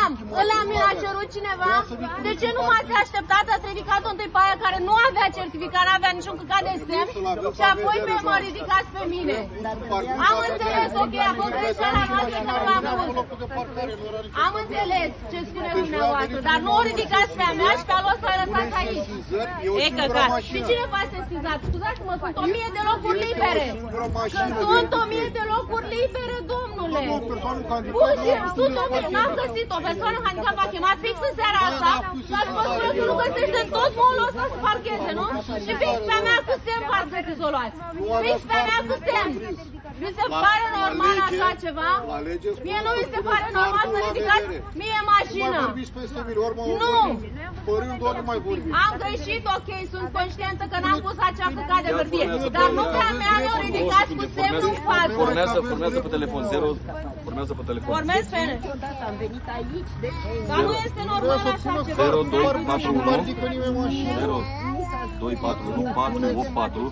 Ăla mi l-a cerut cineva? De ce nu m-ați așteptat? Ați ridicat-o întâi pe aia care nu avea certificat, nu avea niciun căcat de semn și apoi mă ridicați pe mine. Am înțeles, ok, a fost greșeala noastră că nu am pus. Am înțeles ce spune dumneavoastră, dar nu o ridicați pe a mea și pe a lor să o lăsați aici. E căcat. Și cine v-a sesizat? Scuzați-mă, sunt 1000 de locuri libere. Că sunt 1000 de locuri libere, domnule. Sunt 1000, n-am găsit o persoană handicap, a chemat fix în seara asta și ați vă spune că nu găsește tot molul ăsta să parcheze, nu? Și fix pe-a mea cu semn v-ați găsit să o luați. Fix pe-a mea cu semn. Mi se pare normal așa ceva? Mie nu mi se pare normal să ridicați mie mașina. Nu! Am greșit, ok, sunt conștientă că n-am pus acea căcat de hârtie, dar nu pe-a mea mi-o ridicați cu semnul în față. Formează pe telefon, 0, formează pe telefon. Formez fene. Am venit aici, Dar nu este normal așa ceva. 0241 484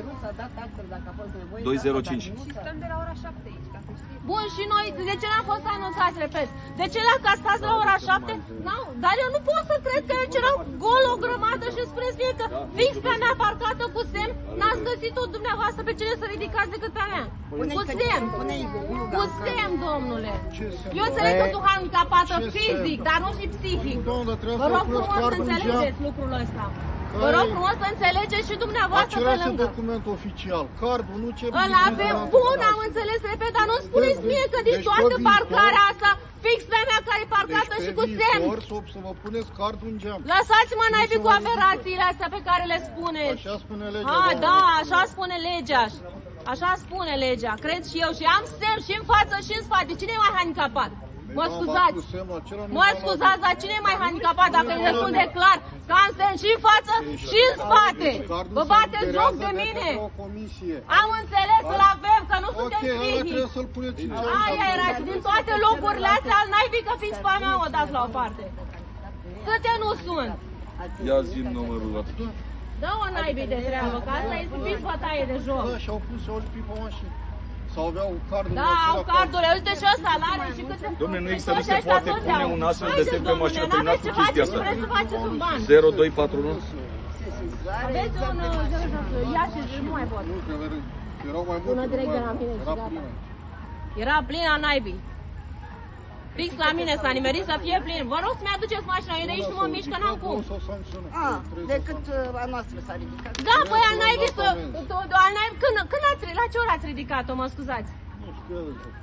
205. Stăm de la ora 7 aici, ca să știi. Bun, și noi, de ce n-am fost anunțați, repet? De ce la castați la ora 7? Nu, dar eu nu pot să cred că aici era gol o grămadă și îmi spuneți mie că fix pe-a mea parcată cu semn, n-ați găsit-o dumneavoastră pe cine să ridicați decât pe-a mea. Cu semn. Cu semn, domnule. Eu înțeleg că sunt handicapată fizic, dar nu și psihic. Vă rog frumos să înțelegeți lucrul ăsta. Vă rog frumos să înțelegeți și dumneavoastră pe lângă. Document oficial, cardul, nu ce... Îl avem, bun, am înțeles, repet, dar nu spuneți mie că din toată parcarea asta, fix pe mea care e parcată și cu semn. Să vă puneți cardul în geam. Lăsați-mă naibii cu aberațiile astea pe care le spuneți. Așa spune legea. Da, așa spune legea. Așa spune legea, cred și eu. Și am semn și în față și în spate. Cine e mai handicapat? Mă scuzați. Mă scuzați, dar cine e mai handicapat dacă îi răspunde clar că am semn și în față și în spate? Vă bateți joc de mine? Am înțeles, să-l avem, că nu suntem fihi. Aia era și din toate locurile astea al naibii că fix pe a mea o dați la o parte. Câte nu sunt? Ia zi-mi numărul ăla. Dă-o naibii de treabă, că asta e fix bătaie de joc. Da, și-au pus, și-au lipit pe mașină. Sau aveau cardul. Da, au cardurile, uite și ăsta, l-are și câte... Dom'le, nu există, nu se poate pune un astfel de semn pe mașină, terminați cu chestia asta. Vreți să faceți un ban. 0241 Aveți un 06, ia și nu mai pot. Sună direct de la mine și gata. Era plin a naibii. Fix la mine s-a nimerit să fie plin. Vă rog să mi-aduceți mașina, eu de aici nu mă mișc, că n-am cum. Decât a noastră s-a ridicat. Da, păi al naibii să... La ce oră ați ridicat-o, mă scuzați? Nu știu,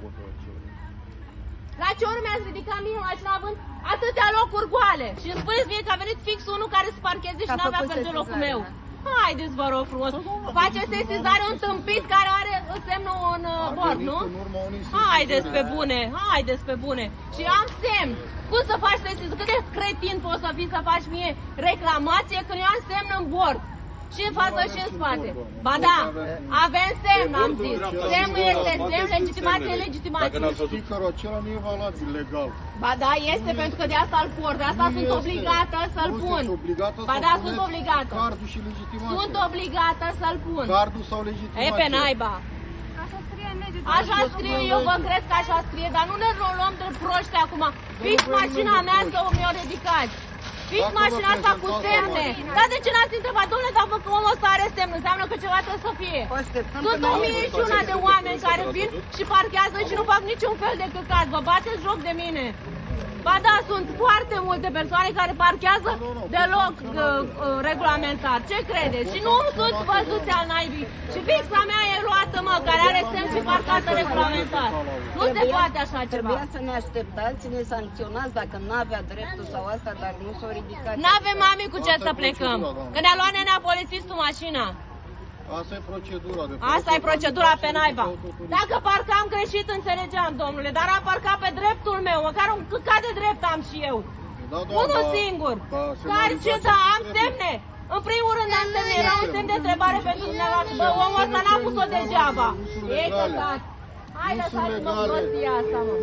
La ce oră mi-ați ridicat mie mașina având atâtea locuri goale? Și îmi spuneți mie că a venit fix unul care să parcheze și n-avea fel de locul meu. Haideți, vă rog frumos. Faceți sesizare un tâmpit care are semnul în bord, nu? Haideți pe bune, haideți pe bune. Și am semn. Cum să faci sesizare? Cât de cretin poți să fii să faci mie reclamație când eu am semn în bord? Și în față și în spate. Ba da, avem semn, am zis. Semnul este semn, legitimație e legitimație. Stickerul acela nu e valabil legal. Ba da, este, pentru că de asta îl port, de asta sunt obligată să-l pun. Ba da, sunt obligată. Cardul și legitimația. Sunt obligată să-l pun. Cardul sau legitimația. E pe naiba. Așa scrie, eu vă cred că așa scrie, dar nu ne luăm de proști acum. Fix mașina mea să mi-o ridicați. Fix mașina asta cu semne. Dar de ce n-ați întrebat? Dom'le, dacă omul ăsta are semn, înseamnă că ceva trebuie să fie. Sunt 1001 de oameni care vin și parchează și nu fac niciun fel de căcat. Vă bateți joc de mine. Ba da, sunt foarte multe persoane care parchează deloc regulamentar. Ce credeți? Și nu sunt văzuți al naibii. Și fixa mea e luată, mă, care are semn și parcată regulamentar. Nu se poate așa ceva. Trebuia să ne așteptați, să ne sancționați dacă n-avea dreptul sau asta, dar nu s-o ridicat. N-avem mami cu ce să plecăm. Că ne-a luat nenea polițistul mașina. Asta e procedura. Asta e procedura pe naiba. Dacă parcam greșit, înțelegeam, domnule, dar am parcat pe dreptul meu, măcar un căcat de drept am și eu. Unul singur. Care ce da, am semne. În primul rând am semne, era un semn de întrebare pentru dumneavoastră. Bă, omul ăsta n-a pus-o degeaba. E căcat. Hai, lăsați-mă cu prostia asta, mă.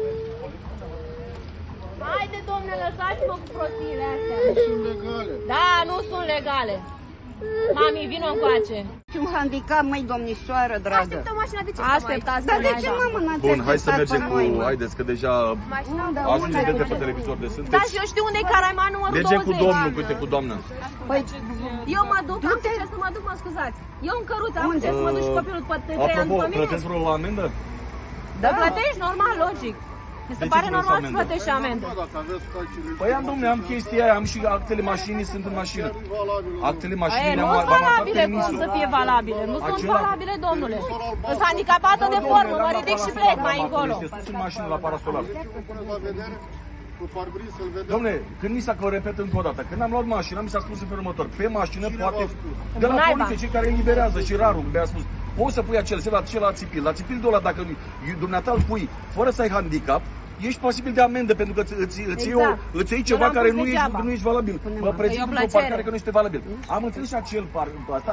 Haide, domnule, lăsați-mă cu prostiile astea. Nu sunt legale. Da, nu sunt legale. Mami, vino încoace. Un handicap, măi, domnișoară dragă. Așteptăm mașina, de ce Așteptați. Dar de ce, mamă, n-ați Bun, hai să acceptat mergem pe noi, cu... mă? Haideți, că deja ajungem de pe televizor de Da, sunteți. și eu știu unde e Caraima numărul 20. Mergem cu domnul, uite, cu doamna. Păi, Eu mă duc, am ce să mă duc, mă scuzați. Eu în căruță, am ce să mă duc și copilul după 3 ani Apropo, după mine. plătesc vreo amendă? Da, plătești normal, logic. Mi se De ce pare vreți normal să amendă? plătești amendă. Dacă aveți calcile Păi am, domnule, am chestia aia, am și actele mașinii, sunt în mașină. valabil. Actele Aia mașinii nu le-am sunt am aflat valabile, cum permisul. să fie valabile? Nu sunt Acela- valabile, domnule. Sunt handicapată de formă, mă ridic și plec mai încolo. Este sus în mașină la parasolar. Puneți la vedere cu parbriz să-l vedem. Dom'le, când mi s-a, că o repet încă o dată, când am luat mașina, mi s-a spus în felul următor, pe mașină Cine poate, v-a spus? de la Naiba. poliție, cei care eliberează și rarul, mi-a spus, poți să pui acel semn la țipil. La țipil de ăla, dacă dumneata îl pui fără să ai handicap, ești posibil de amendă, pentru că îți iei ceva l-am care pus degeaba. nu ești valabil. Mă prezint E o într-o plăcere. parcare că nu este valabil. Am înțeles și acel ăsta,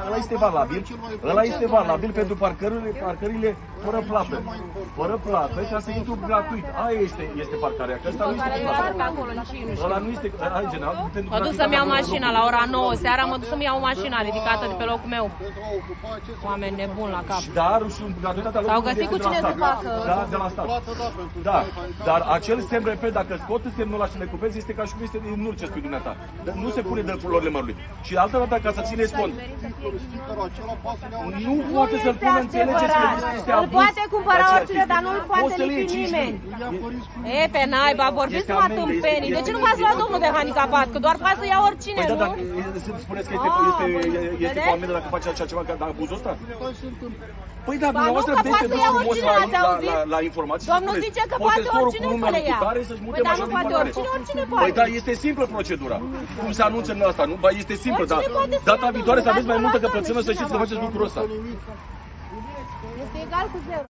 ăla este valabil pentru parcările fără plată. Fără plată, ca să intru gratuit. Aia este parcarea, că ăsta nu este cu plată. Pe acolo, nici eu nu știu. Ăla nu este, în general, pentru Mă duc să-mi iau mașina la ora 9 seara, mă duc să-mi iau mașina ridicată de pe locul meu. Pentru a ocupa ce să Oameni nebuni la cap. Dar și gratuitatea S-au găsit cu cine să facă. Da, de la stat. plată, da, pentru Da, stai pe dar casă. acel semn, repet, dacă scot semnul ăla și le cupezi, este ca și cum este din nul ce spui dumneata. Dar nu se pune de florile mărului. Și altă dată, ca să țineți cont, Stickerul acela poate să-l iau nu poate să-l pună, înțelegeți că este Îl abuz. poate cumpăra Aceea oricine, chestie. dar nu-l poate Poți să-l iei lipi 5 nimeni. luni. E, pe naiba, vorbiți Este numai amendă, tâmpenii. De este- ce nu v-ați luat domnul de handicapat? Că doar poate să ia oricine, Păi da, nu? dar spuneți că este cu amendă dacă face așa ceva, ca abuzul ăsta? Păi da, Ba nu, dumneavoastră că vedeți poate că să ia frumos oricine, ați auzit? la informații. și Domnul spuneți, zice că poate posesorul oricine cu să numele le ia. cu tare să-și mute Păi dar mașina nu din poate parcare. oricine, oricine Păi poate. da, este simplă procedura. Cum se anunță în asta, nu? Ba, este simplă, dar Oricine poate să data ia, viitoare să domnule, aveți mai dați multă la căpățână, să doamne, știți că cine faceți lucrul ăsta. Este egal cu 0.